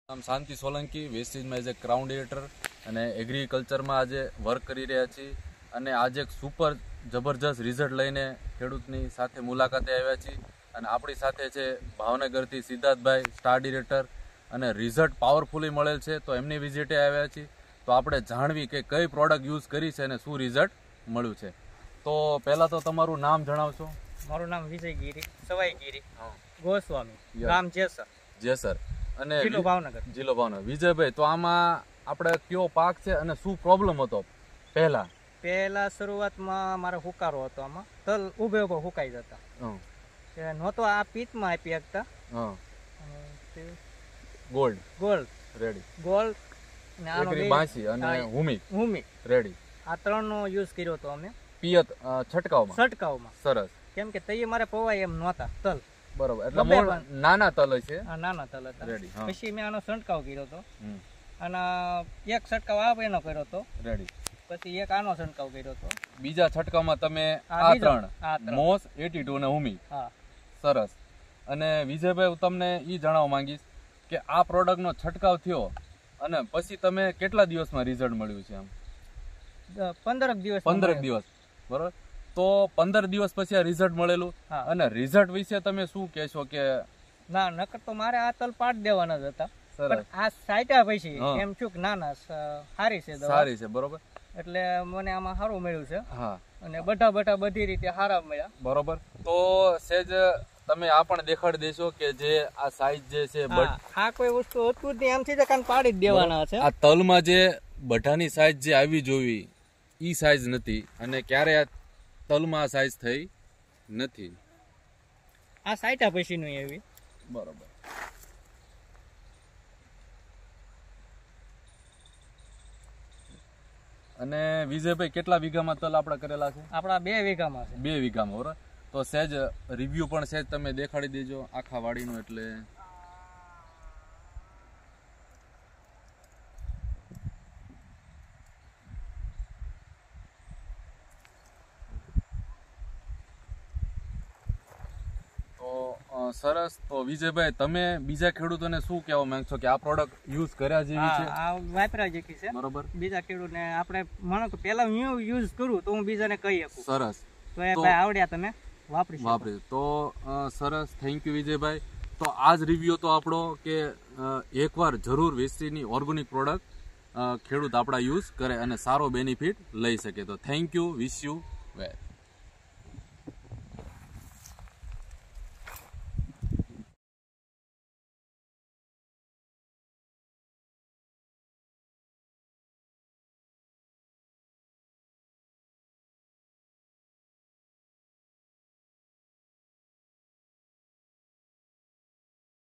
નામ શાંતિ સોલંકી, વેસ્ટેજમાં as a ક્રાઉન્ડ એડિટર અને એગ્રીકલ્ચરમાં આજે વર્ક કરી રહ્યા છીએ અને આજે એક સુપર જબરજસ્ત રિઝલ્ટ લઈને ખેડૂતની સાથે મુલાકાતે આવ્યા છીએ અને આપણી સાથે છે ભાવનગરથી સિદ્ધાર્થભાઈ, સ્ટાર ડિરેક્ટર, અને રિઝલ્ટ પાવરફુલી મળેલ છે તો એમની વિઝિટે આવ્યા છીએ. તો આપણે જાણવી કે કઈ પ્રોડક્ટ યુઝ કરી છે અને શું રિઝલ્ટ મળ્યું છે. તો પહેલાં તો તમારું નામ જણાવશો? મારું નામ વિજયગીરી સવાઈગીરી ગોસ્વામી, ગામ જેસર અને જિલ્લો ભાવનગર. વિજયભાઈ, તો આમાં આપણે કયો પાક છે અને શું પ્રોબ્લેમ હતો? પહેલા શરૂઆતમાં મારો હુકારો હતો, આમાં તલ ઉભે હુકાઈ જતા, નહોતો આ પીતમાં આપી શકતા. ગોલ્ડ રેડી, બાંસી અને હુમિક રેડી, આ ત્રણનો યુઝ કર્યો હતો અમે પિયત છંટકાવમાં. સરસ. કેમ કે તઈએ મારે પવાય એમ નહોતા તલ. બરોબર, એટલે નાના તલ છે. નાના તલ હતા. રેડી. પછી મેં આનો છંટકાવ કર્યો હતો અને એક છંટકાવ આ એનો કર્યો હતો. રેડી. પછી એક આનો છંટકાવ કર્યો હતો. બીજા છંટકાવમાં તમે આ ત્રણ મોસ 82 અને હુમી. સરસ. અને વિજયભાઈ, હું તમને ઈ જણાવવા માંગીશ કે આ પ્રોડક્ટ નો છંટકાવ થયો અને પછી તમે કેટલા દિવસમાં રિઝલ્ટ મળ્યું છે? આમ 15 દિવસ. બરોબર. તો 15 દિવસ પછી આ રિઝલ્ટ મળેલું અને રિઝલ્ટ વિશે તમે શું કહેશો? કે ના, નકર તો મારે આ તલ પાડ દેવાના જ હતા, પણ આ સાઈટા પછી એમ છું કે ના સારી છે. બરોબર. એટલે મને આમાં સારું મળ્યું છે. હા. અને બધી રીતે સારા મળ્યા. બરોબર. તો સેજ તમે આ પણ દેખાડી દેશો કે જે આ સાઈઝ જે છે, આ કોઈ વસ્તુ હતું જ નહીં, આમ સીધા કાન પાડી જ દેવાના છે. આ તલમાં જે બધાની સાઈઝ જે આવી જોવી ઈ સાઈઝ નથી અને ક્યારે આ તલમાં આ સાઈઝ થઈ નથી. આ સાઈટા પછી નું એવી. બરોબર. અને વિજયભાઈ, કેટલા વીઘામાં તલ આપડા કરેલા છે? આપડા 2 વીઘામાં છે. 2 વીઘામાં. બરોબર. તો સહેજ રિવ્યુ પણ સહેજ તમે દેખાડી દેજો આખા વાડીનું. એટલે સરસ. તો વિજયભાઈ, તમે બીજા ખેડૂતોને શું કહેવા માંગશો કે આ પ્રોડક્ટ યુઝ કર્યા જેવી છે? આ વાપરા જેવી છે. બરોબર. બીજા ખેડૂતને આપણે માનો કે પહેલા હું યુઝ કરું તો હું બીજાને કહી શકું. સરસ. તો એ ભાઈ આવડ્યા તમે વાપરી. તો સરસ. થેન્ક યુ વિજયભાઈ. તો આ જ રિવ્યુ તો આપણો કે એકવાર જરૂર વેસ્ટીજની ઓર્ગેનિક પ્રોડક્ટ ખેડૂત આપણા યુઝ કરે અને સારો બેનિફિટ લઈ શકે. તો thank you. Wish you well.